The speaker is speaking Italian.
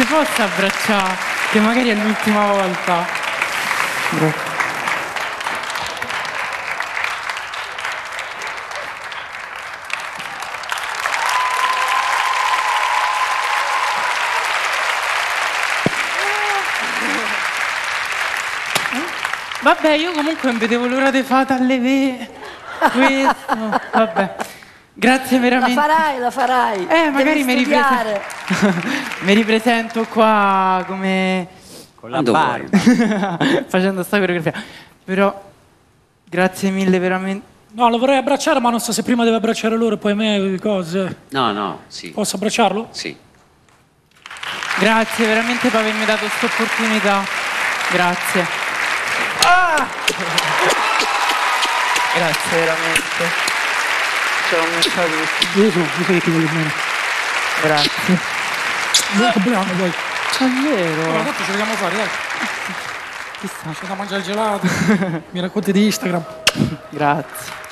posso abbracciare? Che magari è l'ultima volta. Grazie. Vabbè, io comunque non vedevo l'ora di fare alle questo. Vabbè. Grazie veramente. La farai. Magari mi ripresento qua come... Con la barba. Facendo sta coreografia. Però, grazie mille veramente. No, lo vorrei abbracciare, ma non so se prima deve abbracciare loro e poi me, cose. No, sì. Posso abbracciarlo? Sì. Grazie veramente per avermi dato questa opportunità. Grazie. Grazie veramente. Ciao, Io so che ti voglio bene. Grazie. Buon compleanno poi. È vero. Allora, tanto ci vediamo fuori, dai. Chissà. C'è da mangiare il gelato. Mi racconti di Instagram. Grazie.